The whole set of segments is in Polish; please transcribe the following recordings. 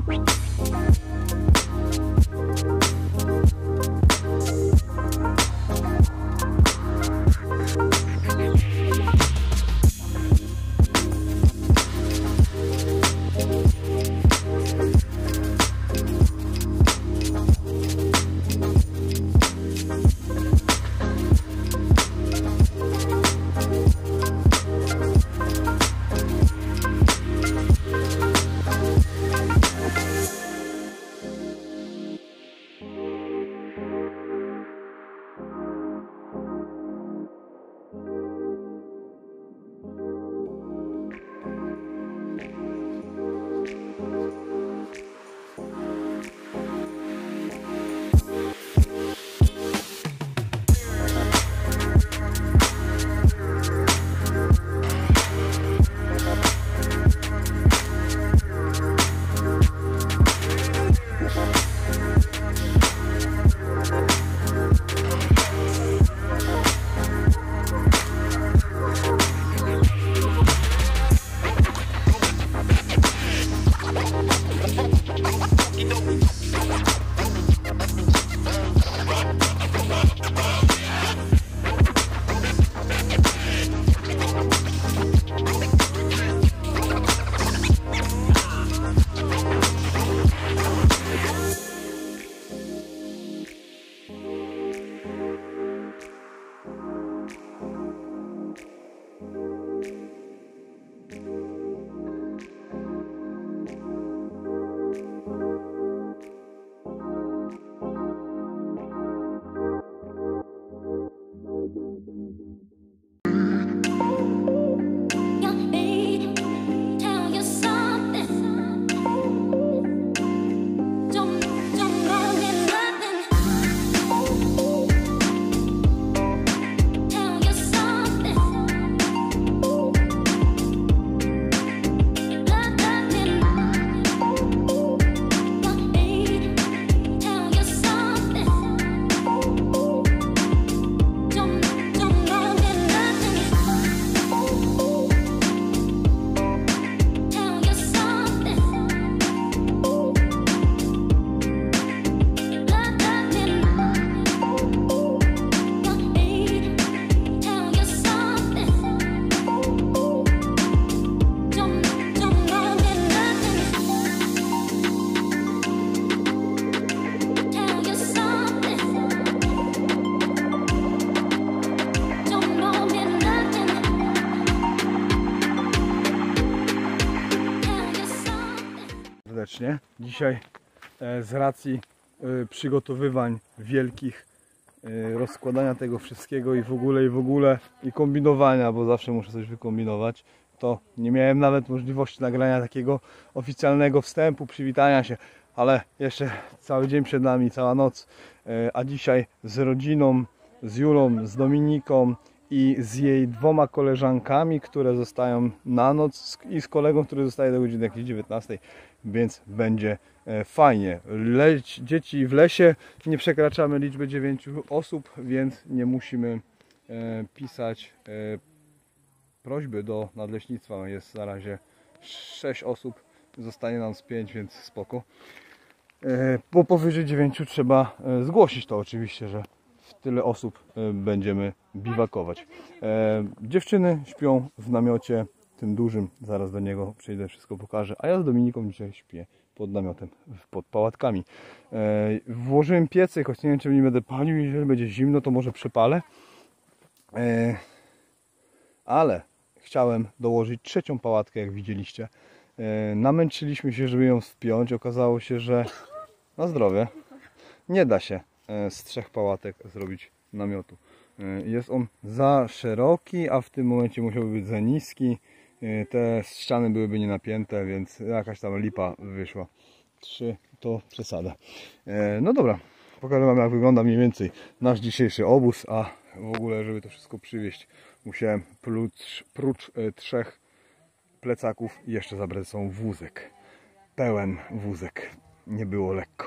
serdecznie. Dzisiaj z racji przygotowywań wielkich, rozkładania tego wszystkiego i w ogóle i kombinowania, bo zawsze muszę coś wykombinować, to nie miałem nawet możliwości nagrania takiego oficjalnego wstępu, przywitania się, ale jeszcze cały dzień przed nami, cała noc, a dzisiaj z rodziną, z Julą, z Dominiką i z jej dwoma koleżankami, które zostają na noc, i z kolegą, który zostaje do godziny jakiejś 19, więc będzie fajnie. Dzieci w lesie, nie przekraczamy liczby 9 osób, więc nie musimy pisać prośby do nadleśnictwa. Jest na razie 6 osób, zostanie nam z 5, więc spoko. Bo powyżej 9 trzeba zgłosić to oczywiście, że w tyle osób będziemy biwakować. Dziewczyny śpią w namiocie tym dużym, zaraz do niego przyjdę, wszystko pokażę, a ja z Dominiką dzisiaj śpię pod namiotem, pod pałatkami. Włożyłem piecyk, choć nie wiem, czy nie będę palił, jeżeli będzie zimno, to może przepalę. Ale chciałem dołożyć trzecią pałatkę, jak widzieliście. Namęczyliśmy się, żeby ją wpiąć. Okazało się, że na zdrowie nie da się z 3 pałatek zrobić namiotu. Jest on za szeroki, a w tym momencie musiałby być za niski. Te ściany byłyby nienapięte, więc jakaś tam lipa wyszła. 3 to przesada. No dobra, pokażę wam, jak wygląda mniej więcej nasz dzisiejszy obóz, a w ogóle, żeby to wszystko przywieźć, musiałem prócz 3 plecaków jeszcze zabrać są wózek. Pełen wózek. Nie było lekko.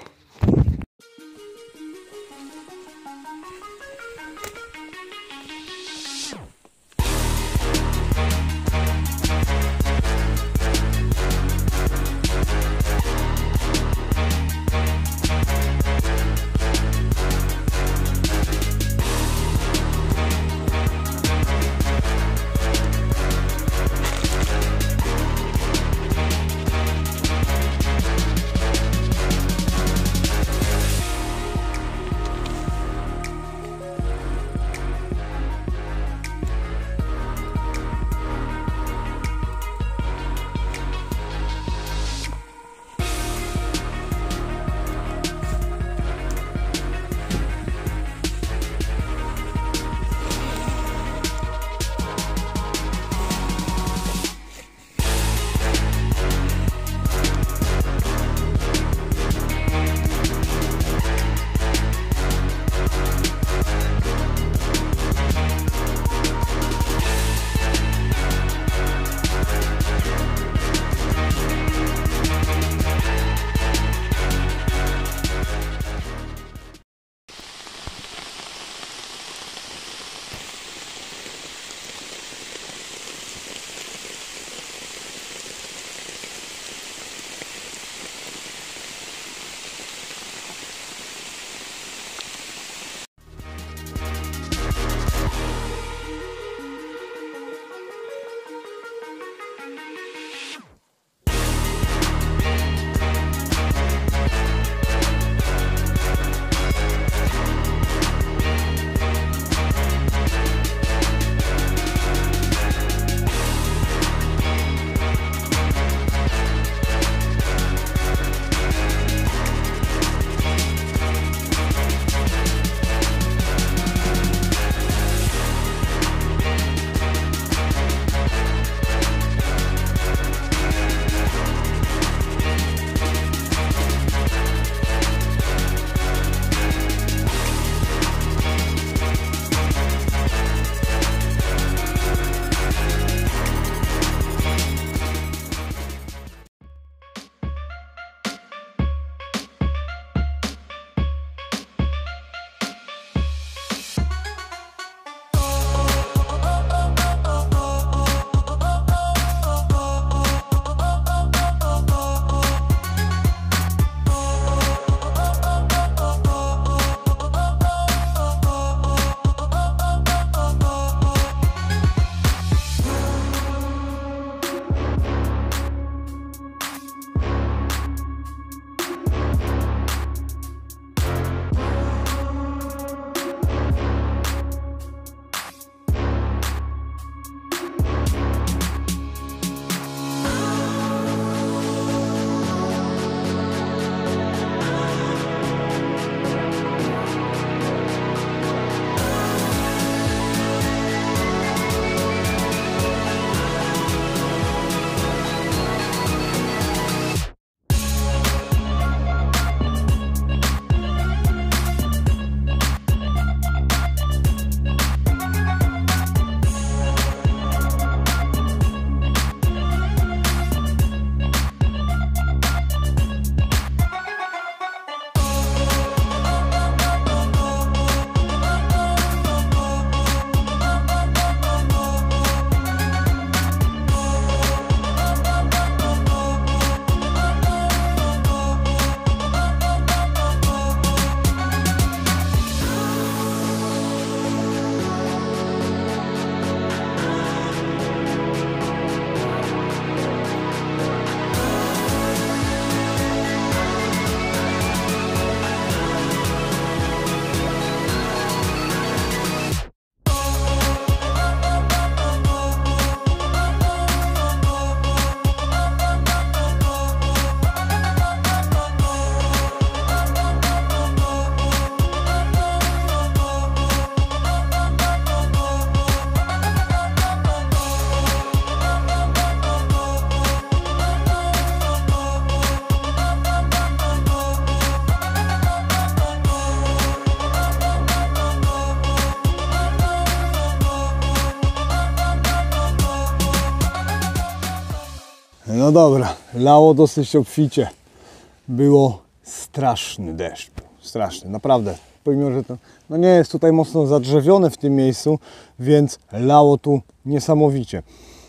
No dobra, lało dosyć obficie. Było straszny deszcz. Straszny, naprawdę. Pomimo, że to no nie jest tutaj mocno zadrzewione w tym miejscu, więc lało tu niesamowicie.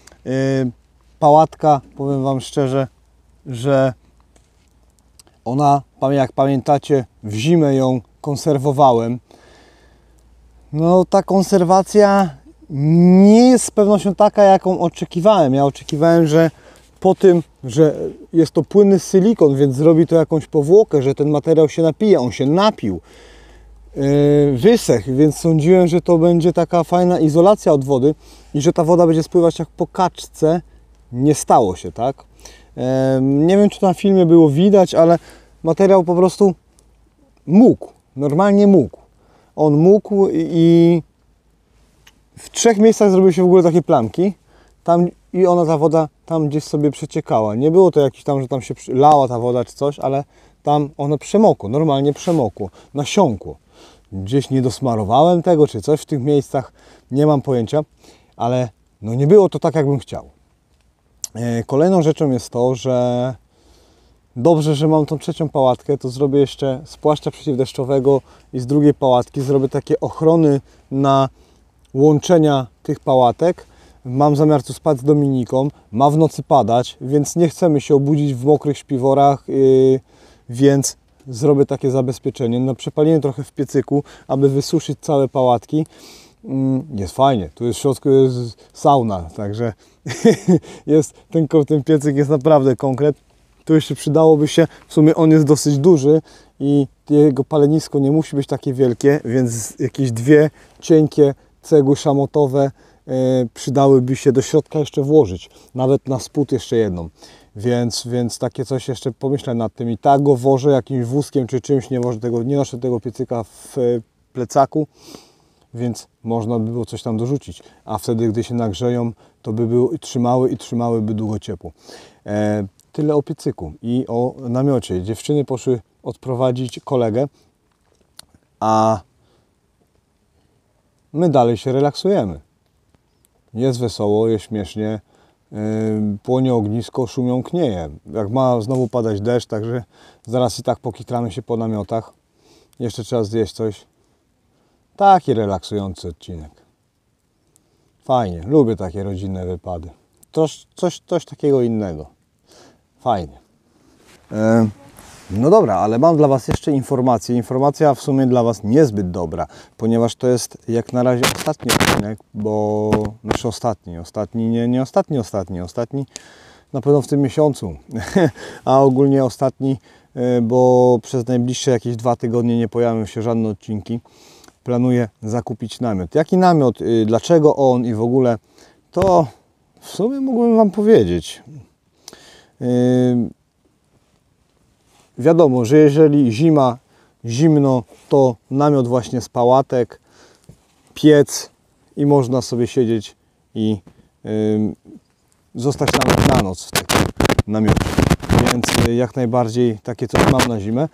Pałatka, powiem Wam szczerze, że ona, jak pamiętacie, w zimę ją konserwowałem. No ta konserwacja nie jest z pewnością taka, jaką oczekiwałem. Ja oczekiwałem, że po tym, że jest to płynny silikon, więc zrobi to jakąś powłokę, że ten materiał się napije. On się napił, wysechł, więc sądziłem, że to będzie taka fajna izolacja od wody i że ta woda będzie spływać jak po kaczce. Nie stało się, tak? Nie wiem, czy to na filmie było widać, ale materiał po prostu mógł, normalnie mógł. On mógł i w 3 miejscach zrobiły się w ogóle takie plamki. Tam i ta woda tam gdzieś sobie przeciekała. Nie było to jakieś tam, że tam się lała ta woda czy coś, ale tam ono przemokło, normalnie przemokło, nasiąkło. Gdzieś nie dosmarowałem tego czy coś w tych miejscach, nie mam pojęcia, ale no nie było to tak, jakbym chciał. Kolejną rzeczą jest to, że dobrze, że mam tą 3. pałatkę, to zrobię jeszcze z płaszcza przeciwdeszczowego i z drugiej pałatki zrobię takie ochrony na łączenia tych pałatek. Mam zamiar tu spać z Dominiką, ma w nocy padać, więc nie chcemy się obudzić w mokrych śpiworach, więc zrobię takie zabezpieczenie. No, przepalimy trochę w piecyku, aby wysuszyć całe pałatki. Jest fajnie, tu jest w środku jest sauna, także jest, ten piecyk jest naprawdę konkret. Tu jeszcze przydałoby się, w sumie on jest dosyć duży i jego palenisko nie musi być takie wielkie, więc jakieś 2 cienkie cegły szamotowe przydałyby się do środka jeszcze włożyć, nawet na spód jeszcze jedną, więc takie coś jeszcze pomyślę nad tym i tak go wożę jakimś wózkiem czy czymś, nie noszę tego piecyka w plecaku, więc można by było coś tam dorzucić, a wtedy gdy się nagrzeją, to by były trzymałyby długo ciepło. Tyle o piecyku i o namiocie. Dziewczyny poszły odprowadzić kolegę, a my dalej się relaksujemy. Jest wesoło, jest śmiesznie, płonie ognisko, szumią knieje. Jak ma znowu padać deszcz, także zaraz i tak pokitramy się po namiotach. Jeszcze trzeba zjeść coś. Taki relaksujący odcinek. Fajnie, lubię takie rodzinne wypady. Coś takiego innego. Fajnie. No dobra, ale mam dla Was jeszcze informację. Informacja w sumie dla Was niezbyt dobra, ponieważ to jest jak na razie ostatni odcinek, bo... Znaczy ostatni na pewno w tym miesiącu, a ogólnie ostatni, bo przez najbliższe jakieś 2 tygodnie nie pojawią się żadne odcinki. Planuję zakupić namiot. Jaki namiot, dlaczego on i w ogóle, to w sumie mógłbym Wam powiedzieć. Wiadomo, że jeżeli zimno, to namiot właśnie z pałatek, piec i można sobie siedzieć i zostać nawet na noc w takim namiocie. Więc jak najbardziej takie coś mam na zimę,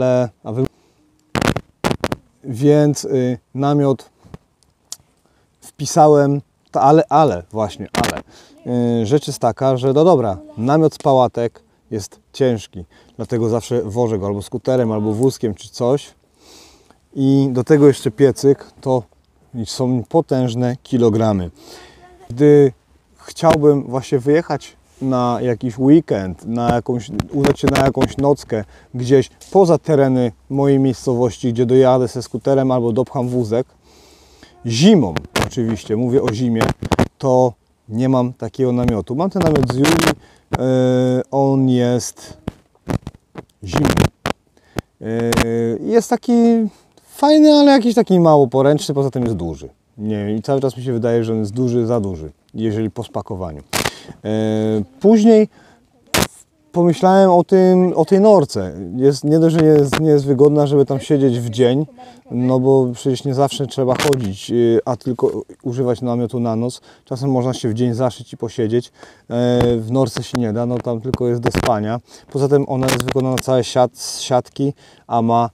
więc namiot wpisałem, ale rzecz jest taka, że no dobra, namiot z pałatek jest ciężki, dlatego zawsze wożę go albo skuterem, albo wózkiem czy coś i do tego jeszcze piecyk, to są potężne kilogramy. Gdy chciałbym właśnie wyjechać na jakiś weekend, udać się na jakąś nockę gdzieś poza tereny mojej miejscowości, gdzie dojadę ze skuterem albo dopcham wózek, zimą oczywiście, mówię o zimie, to nie mam takiego namiotu. Mam ten namiot z Julii, on jest zimny. Jest taki fajny, ale jakiś taki mało poręczny, poza tym jest duży. Nie wiem, i cały czas mi się wydaje, że on jest duży, za duży, jeżeli po spakowaniu. Później pomyślałem o tej norce. Nie dość, że nie jest wygodna, żeby tam siedzieć w dzień, no bo przecież nie zawsze trzeba chodzić, a tylko używać namiotu na noc. Czasem można się w dzień zaszyć i posiedzieć. W norce się nie da, no tam tylko jest do spania. Poza tym ona jest wykonana całe z siatki, a ma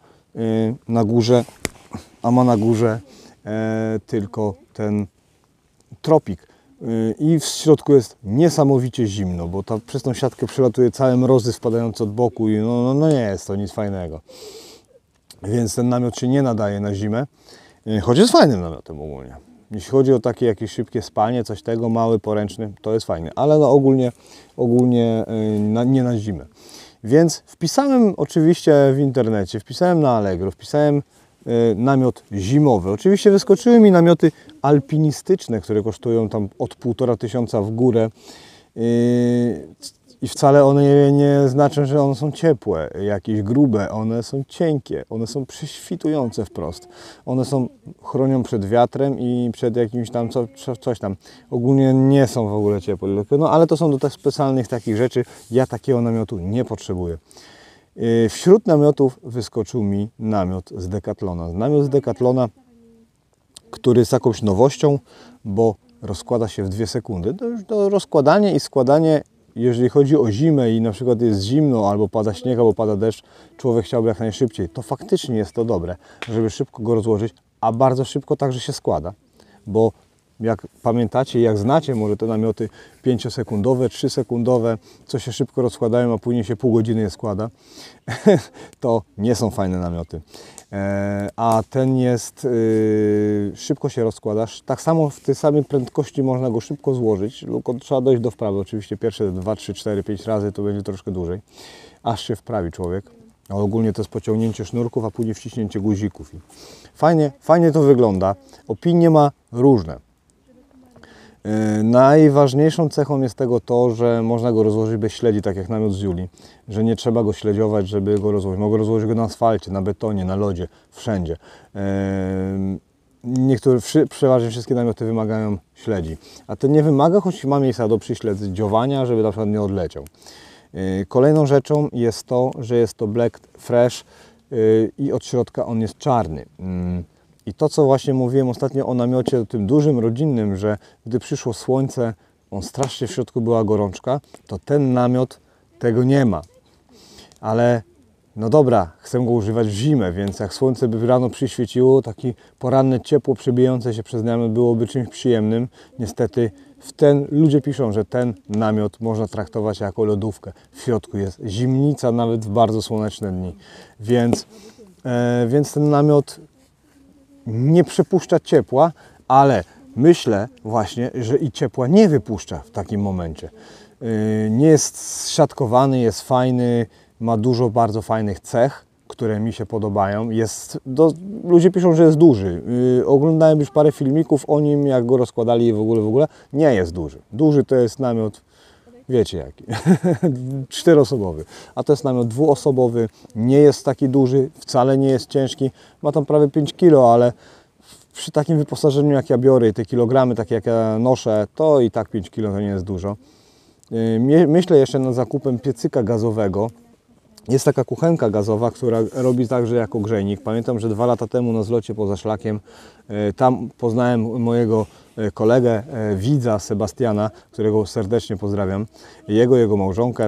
na górze tylko ten tropik. i w środku jest niesamowicie zimno, bo przez tą siatkę przelatuje całe mrozy wpadające od boku i no nie jest to nic fajnego. Więc ten namiot się nie nadaje na zimę, choć jest fajnym namiotem ogólnie. Jeśli chodzi o takie jakieś szybkie spanie, coś tego, mały, poręczny, to jest fajny, ale no ogólnie nie na zimę. Więc wpisałem oczywiście w internecie, wpisałem na Allegro, wpisałem namiot zimowy. Oczywiście wyskoczyły mi namioty alpinistyczne, które kosztują tam od 1500 w górę i wcale one nie znaczą, że one są ciepłe, jakieś grube, one są cienkie, one są prześwitujące wprost. One chronią przed wiatrem i przed jakimś tam coś tam. Ogólnie nie są w ogóle ciepłe, no ale to są do tak specjalnych takich rzeczy. Ja takiego namiotu nie potrzebuję. Wśród namiotów wyskoczył mi namiot z Decathlona. Namiot z Decathlona, który jest jakąś nowością, bo rozkłada się w 2 sekundy. To rozkładanie i składanie, jeżeli chodzi o zimę i na przykład jest zimno, albo pada śnieg, albo pada deszcz, człowiek chciałby jak najszybciej, to faktycznie jest to dobre, żeby szybko go rozłożyć, a bardzo szybko także się składa, bo jak pamiętacie, jak znacie może te namioty 5-sekundowe, 3-sekundowe, co się szybko rozkładają, a później się pół godziny je składa, to nie są fajne namioty. A ten jest, szybko się rozkładasz. Tak samo w tej samej prędkości można go szybko złożyć, tylko trzeba dojść do wprawy. Oczywiście pierwsze 2, 3, 4, 5 razy to będzie troszkę dłużej, aż się wprawi człowiek. A ogólnie to jest pociągnięcie sznurków, a później wciśnięcie guzików. I fajnie to wygląda. Opinie ma różne. Najważniejszą cechą jest tego to, że można go rozłożyć bez śledzi, tak jak namiot z Julii, że nie trzeba go śledziować, żeby go rozłożyć. Mogę rozłożyć go na asfalcie, na betonie, na lodzie, wszędzie. Przeważnie wszystkie namioty wymagają śledzi, a ten nie wymaga, choć ma miejsca do przyśledziowania, żeby na przykład nie odleciał. Kolejną rzeczą jest to, że jest to Black Fresh i od środka on jest czarny. I to, co właśnie mówiłem ostatnio o namiocie tym dużym, rodzinnym, że gdy przyszło słońce, on strasznie w środku była gorączka, to ten namiot tego nie ma. Ale no dobra, chcę go używać w zimę, więc jak słońce by rano przyświeciło, takie poranne ciepło przebijające się przez namiot byłoby czymś przyjemnym. Niestety ludzie piszą, że ten namiot można traktować jako lodówkę. W środku jest zimnica nawet w bardzo słoneczne dni. Więc ten namiot nie przepuszcza ciepła, ale myślę właśnie, że i ciepła nie wypuszcza w takim momencie. Nie jest szatkowany, jest fajny, ma dużo bardzo fajnych cech, które mi się podobają. Ludzie piszą, że jest duży. Oglądałem już parę filmików o nim, jak go rozkładali i w ogóle. Nie jest duży. Duży to jest namiot, wiecie jaki, 4-osobowy. A to jest namiot 2-osobowy, nie jest taki duży, wcale nie jest ciężki. Ma tam prawie 5 kg, ale przy takim wyposażeniu jak ja biorę i te kilogramy takie jak ja noszę, to i tak 5 kg to nie jest dużo. Myślę jeszcze nad zakupem piecyka gazowego. Jest taka kuchenka gazowa, która robi także jako grzejnik. Pamiętam, że 2 lata temu na zlocie poza szlakiem tam poznałem mojego kolegę, widza Sebastiana, którego serdecznie pozdrawiam, jego małżonkę.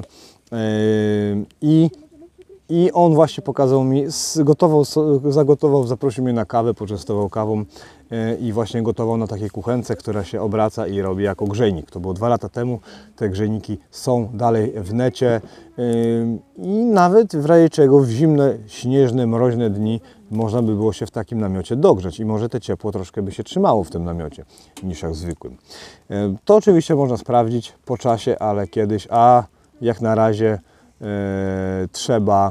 I on właśnie pokazał mi, zagotował, zaprosił mnie na kawę, poczęstował kawą i właśnie gotował na takiej kuchence, która się obraca i robi jako grzejnik. To było 2 lata temu, te grzejniki są dalej w necie i nawet w razie czego w zimne, śnieżne, mroźne dni można by było się w takim namiocie dogrzeć i może te ciepło troszkę by się trzymało w tym namiocie niż jak zwykłym. To oczywiście można sprawdzić po czasie, ale kiedyś, a jak na razie trzeba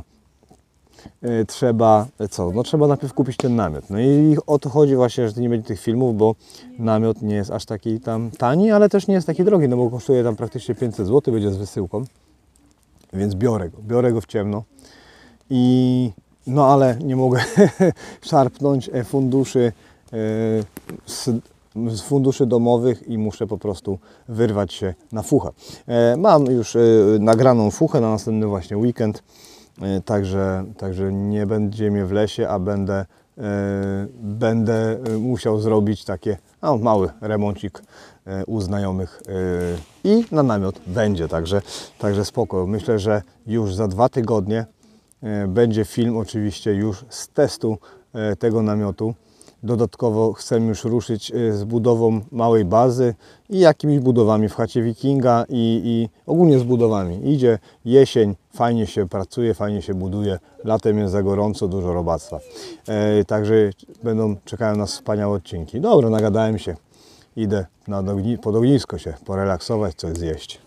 najpierw kupić ten namiot. No i o to chodzi właśnie, że to nie będzie tych filmów, bo namiot nie jest aż taki tam tani, ale też nie jest taki drogi, no bo kosztuje tam praktycznie 500 zł, będzie z wysyłką. Więc biorę go w ciemno. No ale nie mogę szarpnąć funduszy z funduszy domowych i muszę po prostu wyrwać się na fuchę. Mam już nagraną fuchę na następny właśnie weekend, także nie będzie mnie w lesie, a będę musiał zrobić takie mały remoncik u znajomych i na namiot będzie, także spoko. Myślę, że już za 2 tygodnie będzie film oczywiście już z testu tego namiotu. dodatkowo chcemy już ruszyć z budową małej bazy i jakimiś budowami w chacie wikinga i ogólnie z budowami. Idzie jesień, fajnie się pracuje, fajnie się buduje, latem jest za gorąco, dużo robactwa. Także czekają nas wspaniałe odcinki. Dobra, nagadałem się, idę pod ognisko się porelaksować, coś zjeść.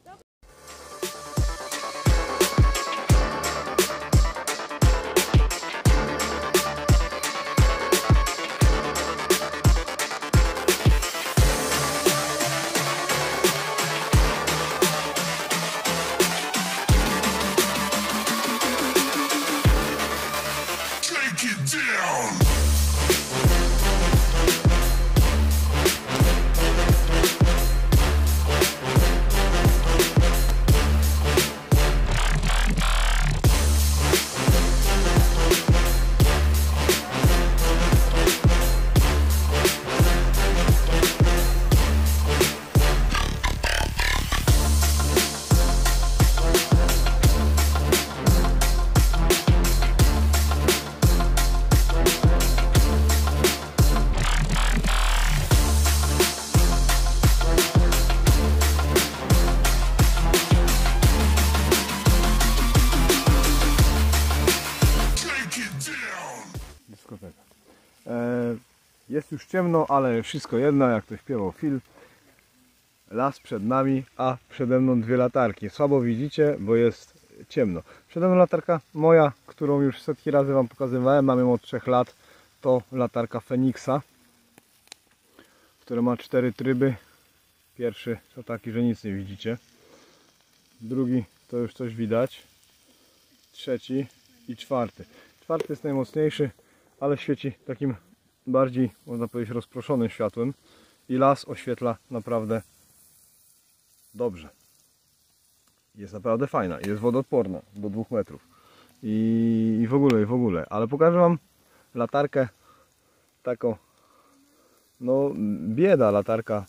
Jest już ciemno, ale wszystko jedno, jak to śpiewał Phil. Las przed nami, a przede mną dwie latarki. Słabo widzicie, bo jest ciemno. Przede mną latarka moja, którą już setki razy Wam pokazywałem, mam ją od 3 lat. To latarka Fenixa, która ma 4 tryby. Pierwszy to taki, że nic nie widzicie. Drugi to już coś widać. Trzeci i czwarty. Czwarty jest najmocniejszy, ale świeci takim bardziej, można powiedzieć, rozproszonym światłem i las oświetla naprawdę dobrze. Jest naprawdę fajna, jest wodoodporna do 2 metrów i w ogóle, ale pokażę Wam latarkę taką, no bieda latarka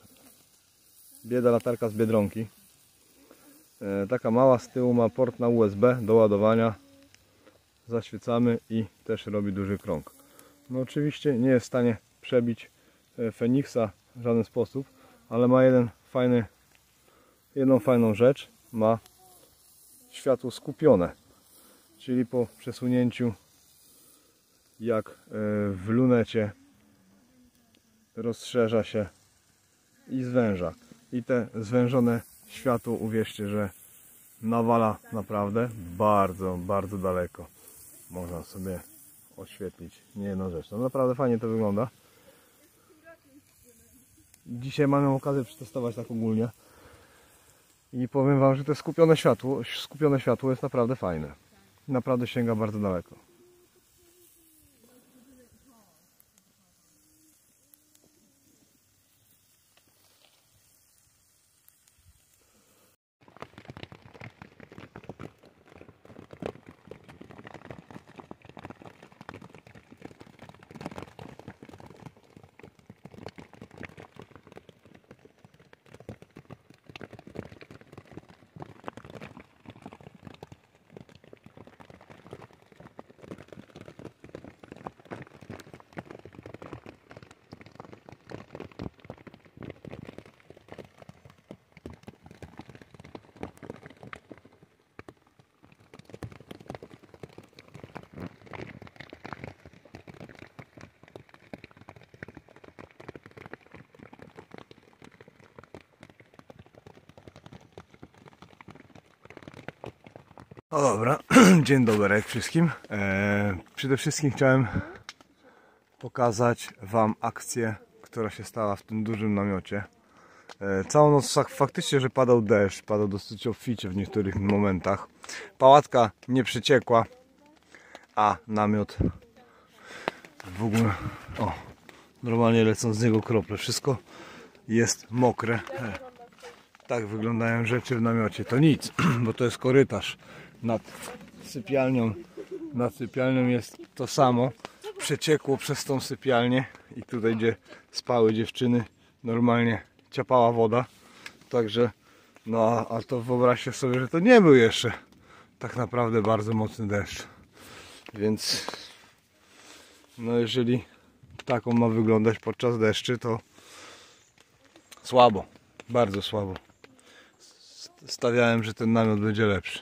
z Biedronki. Taka mała, z tyłu ma port na USB do ładowania. Zaświecamy i też robi duży krąg. No oczywiście nie jest w stanie przebić Fenixa w żaden sposób, ale ma jedną fajną rzecz. Ma światło skupione, czyli po przesunięciu, jak w lunecie, rozszerza się i zwęża. I te zwężone światło, uwierzcie, że nawala naprawdę bardzo, bardzo daleko. Można sobie oświetlić niejedną rzecz. No naprawdę fajnie to wygląda. Dzisiaj mamy okazję przetestować tak ogólnie. I powiem Wam, że to skupione światło jest naprawdę fajne. Naprawdę sięga bardzo daleko. No dobra, dzień dobry wszystkim. Przede wszystkim chciałem pokazać Wam akcję, która się stała w tym dużym namiocie. Całą noc faktycznie, że padał deszcz, padał dosyć obficie w niektórych momentach. Pałatka nie przeciekła, a namiot w ogóle, normalnie lecą z niego krople. Wszystko jest mokre. Tak wyglądają rzeczy w namiocie. To nic, bo to jest korytarz. Nad sypialnią jest to samo. Przeciekło przez tą sypialnię i tutaj, gdzie spały dziewczyny, normalnie ciapała woda. Także, no a to wyobraźcie sobie, że to nie był jeszcze tak naprawdę bardzo mocny deszcz. Więc, no jeżeli taką ma wyglądać podczas deszczy, to słabo, bardzo słabo. Stawiałem, że ten namiot będzie lepszy.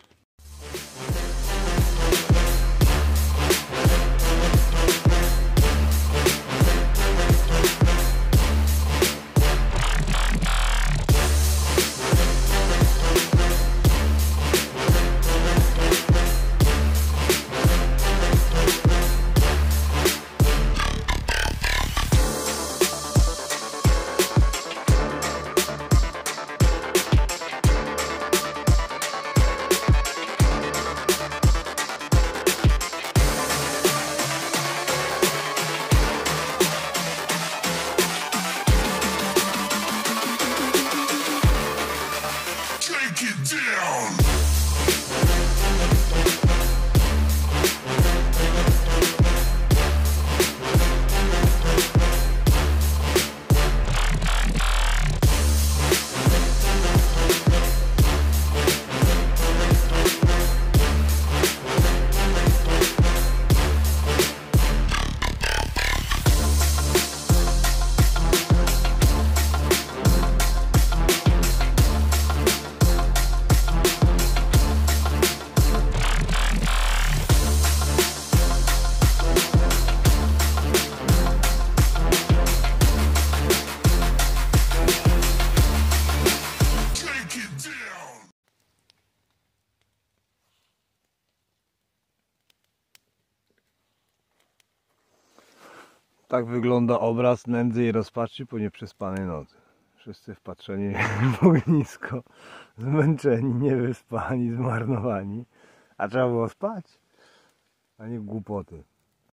Tak wygląda obraz nędzy i rozpaczy po nieprzespanej nocy. Wszyscy wpatrzeni w ognisko, zmęczeni, niewyspani, zmarnowani. A trzeba było spać, a nie głupoty.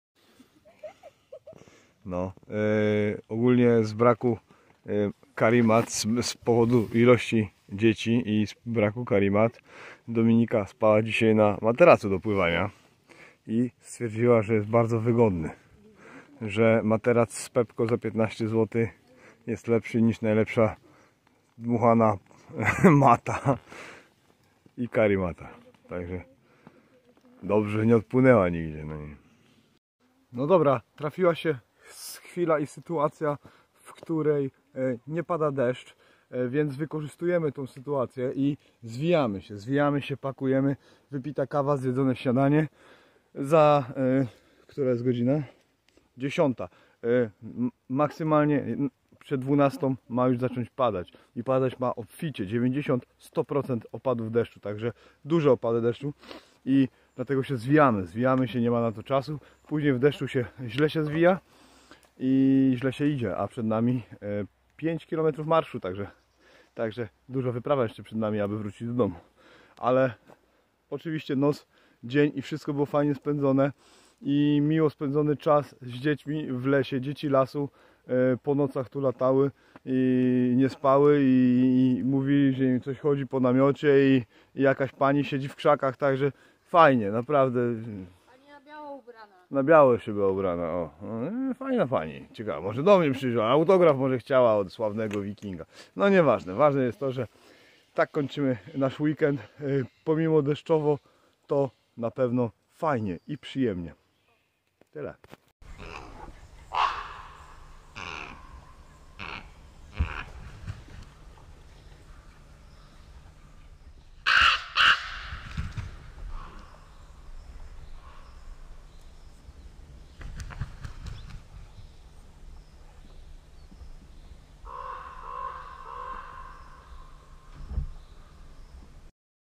No, ogólnie z braku karimat, z powodu ilości dzieci i z braku karimat, Dominika spała dzisiaj na materacu do pływania i stwierdziła, że jest bardzo wygodny. Że materac z Pepco za 15 zł jest lepszy niż najlepsza dmuchana mata i karimata. Także dobrze, nie odpłynęła nigdzie. No dobra, trafiła się chwila i sytuacja, w której nie pada deszcz, więc wykorzystujemy tą sytuację i zwijamy się, pakujemy. Wypita kawa, zjedzone śniadanie. Za która jest godzina? 10. Maksymalnie przed 12 ma już zacząć padać i padać ma obficie 90-100% opadów deszczu, także duże opady deszczu i dlatego się zwijamy się, nie ma na to czasu. Później w deszczu źle się zwija i źle się idzie, a przed nami 5 km marszu, także dużo wyprawa jeszcze przed nami, aby wrócić do domu, ale oczywiście noc, dzień i wszystko było fajnie spędzone i miło spędzony czas z dziećmi w lesie. Dzieci lasu po nocach tu latały i nie spały i mówili, że im coś chodzi po namiocie i jakaś pani siedzi w krzakach, także fajnie, naprawdę. Pani na biało ubrana. Na biało się była ubrana, o. Fajna pani, ciekawa, może do mnie przyjdzie, autograf może chciała od sławnego wikinga. No nieważne, ważne jest to, że tak kończymy nasz weekend, pomimo deszczowo to na pewno fajnie i przyjemnie. Tyle.